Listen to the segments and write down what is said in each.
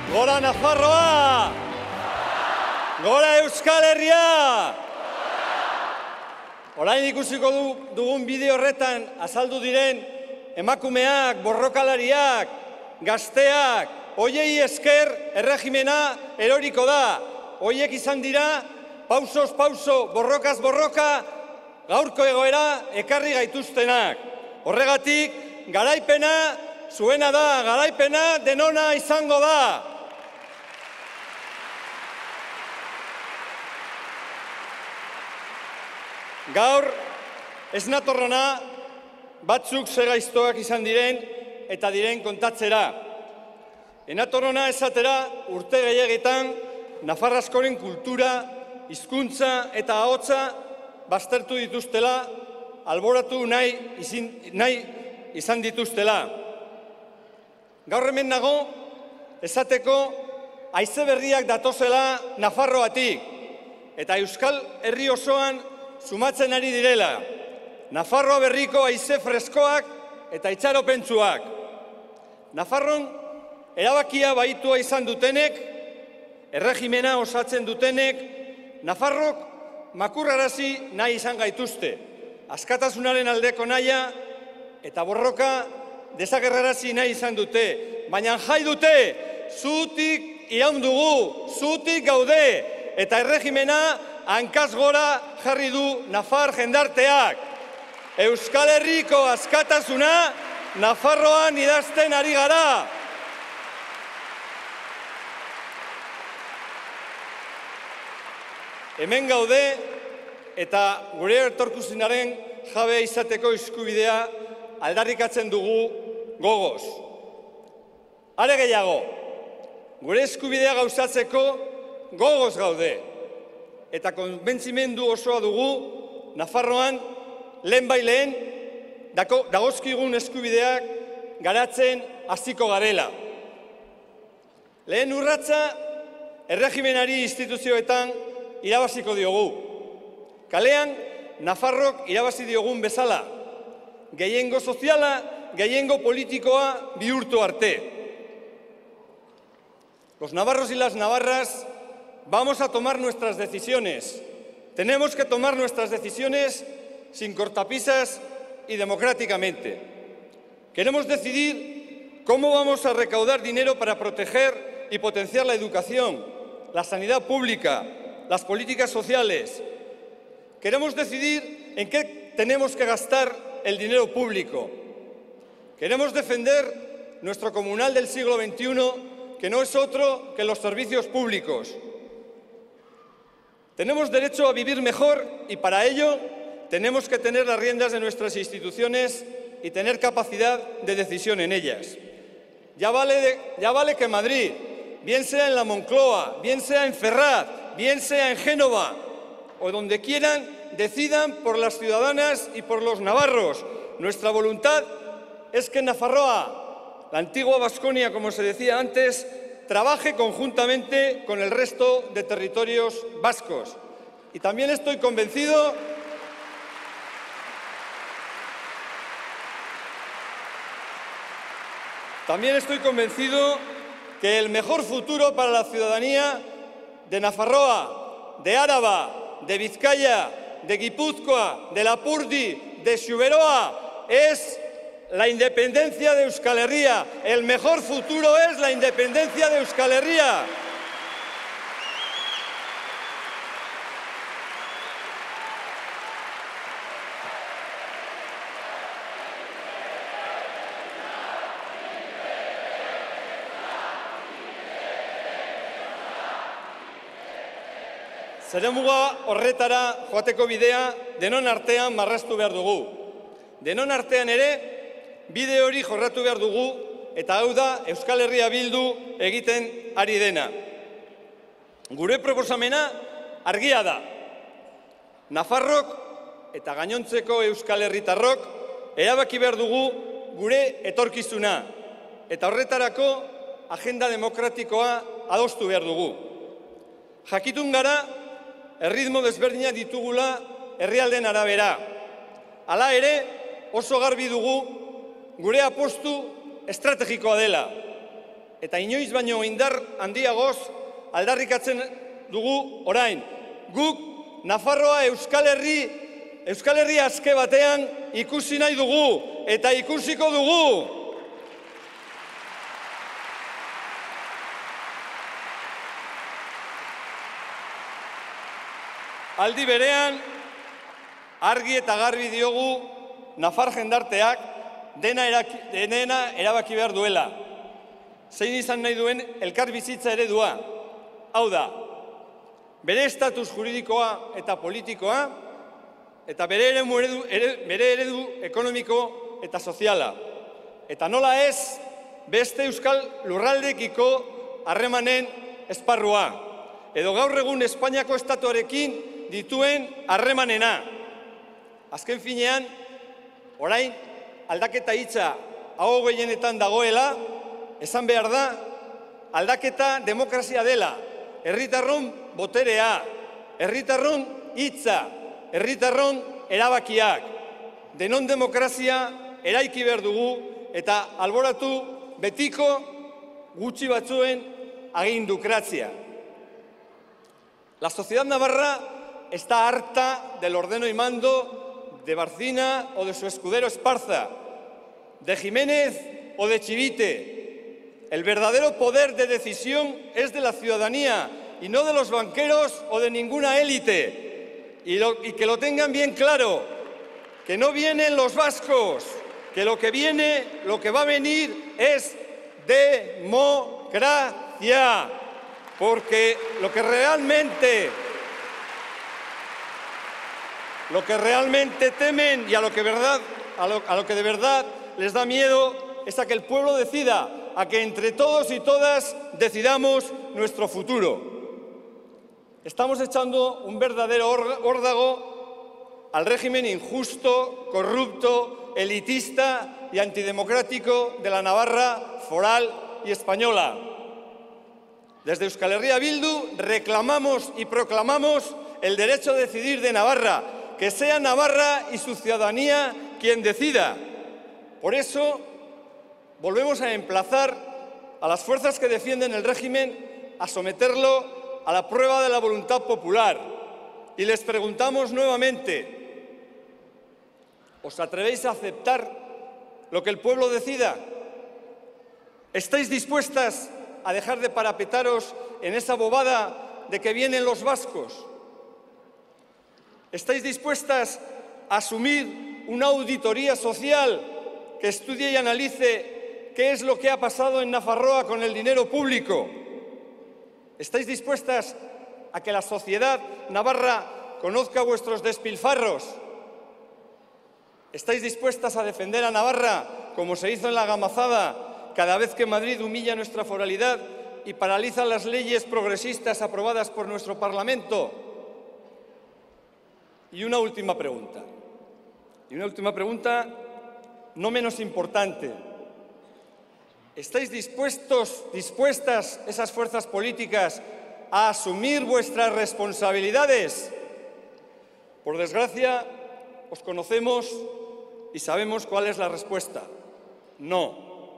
Gora Nafarroa! Gora Euskal Herria! Orain ikusiko dugun bideo horretan azaldu diren emakumeak, borrokalariak, gazteak, hoiei esker erregimena eroriko da. Hoiek izan dira, pausoz pauso, borrokaz borroka, gaurko egoera ekarri gaituztenak. Horregatik, garaipena zuena da, garaipena denona izango da. Gaur, ez natorrona, batzuk ze gaiztoak izan diren eta diren kontatzera. Enatorrona esatera urte gehiegetan Nafar askoren kultura, hizkuntza eta ahotsa baztertu dituztela, alboratu nahi izan dituztela. Gaur hemen nago, esateko haize berriak datozela Nafarroatik eta Euskal Herri osoan sumatzen ari direla. Nafarroa berriko haize freskoak eta itxaropentsuak. Nafarron erabakia baitua izan dutenek, erregimena osatzen dutenek, Nafarrok makurrarazi nahi izan gaituzte. Askatasunaren aldeko nahia eta borroka desagerrarazi nahi izan dute. Baina jai dute, zutik iraun dugu, zutik gaude, eta erregimena hankaz gora jarri du Nafar jendarteak. Euskal Herriko askatasuna Nafarroan idazten ari gara. Hemen gaude eta gure etorkizunaren jabe izateko eskubidea aldarrikatzen dugu gogoz. Are gehiago, gure eskubidea gauzatzeko gogoz gaude. Eta konbentzimendu osoa dugu Nafarroan lehenbaileen dagozkigun eskubideak garatzen hasiko garela. Lehen urratsa erregimenari instituzioetan irabaziko diogu. Kalean, Nafarrok irabazi diogun bezala. Gehiengo soziala, gehiengo politikoa bihurtu arte. Los navarros y las navarras vamos a tomar nuestras decisiones. Tenemos que tomar nuestras decisiones sin cortapisas y democráticamente. Queremos decidir cómo vamos a recaudar dinero para proteger y potenciar la educación, la sanidad pública, las políticas sociales. Queremos decidir en qué tenemos que gastar el dinero público. Queremos defender nuestro comunal del siglo XXI, que no es otro que los servicios públicos. Tenemos derecho a vivir mejor y para ello tenemos que tener las riendas de nuestras instituciones y tener capacidad de decisión en ellas. Ya vale que Madrid, bien sea en la Moncloa, bien sea en Ferraz, bien sea en Génova o donde quieran, decidan por las ciudadanas y por los navarros. Nuestra voluntad es que Nafarroa, la antigua Baskonia, como se decía antes, trabaje conjuntamente con el resto de territorios vascos. Y también estoy convencido que el mejor futuro para la ciudadanía de Nafarroa, de Áraba, de Vizcaya, de Guipúzcoa, de Lapurdi, de Xuberoa, es la independencia de Euskal Herria. El mejor futuro es la independencia de Euskal Herria. Zeremuga horretara joateko bidea denon artean marraztu behar dugu. Denon artean ere, bide hori jorratu behar dugu eta hau da Euskal Herria Bildu egiten ari dena. Gure proposamena argia da. Nafarrok eta gainontzeko Euskal Herritarrok erabaki behar dugu gure etorkizuna eta horretarako agenda demokratikoa adostu behar dugu. Jakitun gara, erritmo desberdinak ditugula herrialden arabera. Hala ere, oso garbi dugu gure apostu estrategikoa dela. eta inoiz baino indar handiagoz aldarrikatzen dugu orain. Guk Nafarroa Euskal Herria aske batean ikusi nahi dugu eta ikusiko dugu. Aldi berean, argi eta garbi diogu nafar jendarteak dena erabaki behar duela. Zein izan nahi duen elkar bizitza eredua. Hau da, bere estatus juridikoa eta politikoa, eta bere eredu ekonomiko eta soziala. Eta nola ez, beste euskal lurraldekiko harremanen esparrua. Edo gaur egun Espainiako estatuarekin dituen harremanena. Azken finean, orain aldaketa hitza aho gehienetan dagoela, esan behar da, aldaketa demokrazia dela, herritarron boterea, herritarron hitza, herritarron erabakiak. Denon demokrazia eraiki behar dugu eta alboratu betiko gutxi batzuen agindukrazia. La sociedad navarra está harta del ordeno y mando de Barcina o de su escudero Esparza, de Jiménez o de Chivite. El verdadero poder de decisión es de la ciudadanía y no de los banqueros o de ninguna élite. Y que lo tengan bien claro, que no vienen los vascos, que lo que va a venir es democracia. Porque lo que realmente temen y a lo que de verdad les da miedo es a que el pueblo decida, a que entre todos y todas decidamos nuestro futuro. Estamos echando un verdadero órdago al régimen injusto, corrupto, elitista y antidemocrático de la Navarra foral y española. Desde Euskal Herria Bildu reclamamos y proclamamos el derecho a decidir de Navarra, que sea Navarra y su ciudadanía quien decida. Por eso, volvemos a emplazar a las fuerzas que defienden el régimen a someterlo a la prueba de la voluntad popular. Y les preguntamos nuevamente, ¿os atrevéis a aceptar lo que el pueblo decida? ¿Estáis dispuestas a dejar de parapetaros en esa bobada de que vienen los vascos? ¿Estáis dispuestas a asumir una auditoría social que estudie y analice qué es lo que ha pasado en Nafarroa con el dinero público? ¿Estáis dispuestas a que la sociedad navarra conozca vuestros despilfarros? ¿Estáis dispuestas a defender a Navarra, como se hizo en la Gamazada, cada vez que Madrid humilla nuestra foralidad y paraliza las leyes progresistas aprobadas por nuestro Parlamento? Y una última pregunta no menos importante. ¿Estáis dispuestas esas fuerzas políticas a asumir vuestras responsabilidades? Por desgracia, os conocemos y sabemos cuál es la respuesta. No.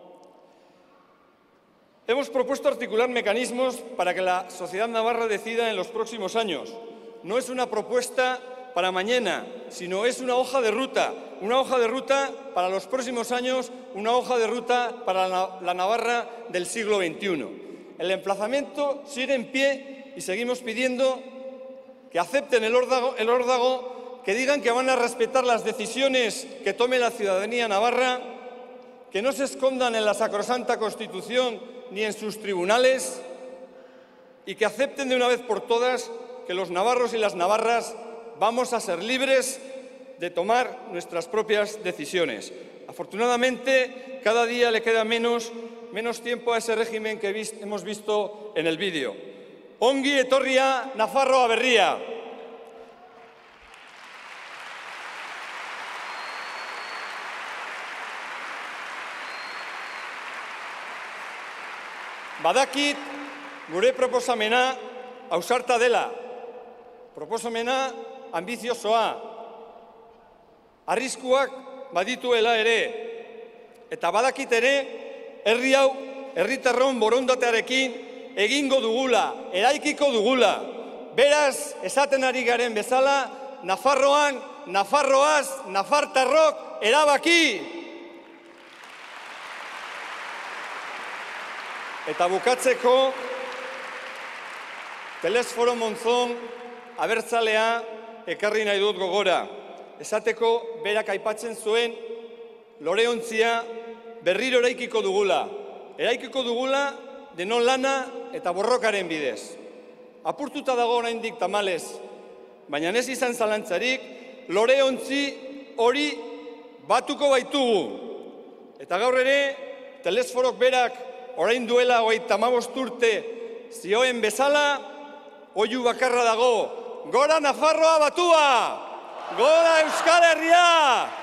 Hemos propuesto articular mecanismos para que la sociedad navarra decida en los próximos años. No es una propuesta para mañana, sino es una hoja de ruta para los próximos años, una hoja de ruta para la Navarra del siglo XXI. El emplazamiento sigue en pie y seguimos pidiendo que acepten el órdago, que digan que van a respetar las decisiones que tome la ciudadanía navarra, que no se escondan en la sacrosanta Constitución ni en sus tribunales y que acepten de una vez por todas que los navarros y las navarras vamos a ser libres de tomar nuestras propias decisiones. Afortunadamente, cada día le queda menos tiempo a ese régimen que hemos visto en el vídeo. Ongi etorria Nafarroa berria. Badakit gure proposamena ausarta dela. Proposamena ambiziosoa. Arriskuak badituela ere. Eta badakit ere herri hau herritarron borondatearekin egingo dugula, eraikiko dugula. Beraz, esaten ari garen bezala, Nafarroan, Nafarroaz, nafartarrok erabaki! Eta bukatzeko, Telesforo Monzon abertzalea ekarri nahi dut gogora. Esateko, berak aipatzen zuen, loreontzia berriro eraikiko dugula. Eraikiko dugula denon lana eta borrokaren bidez. Apurtuta dago oraindik tamalez, baina ez izan zalantzarik, loreontzi hori batuko baitugu. Eta gaur ere, Telesforok berak orain duela 35 urte zioen bezala, oihu bakarra dago, gora Nafarroa batua! Gora Euskal Herria!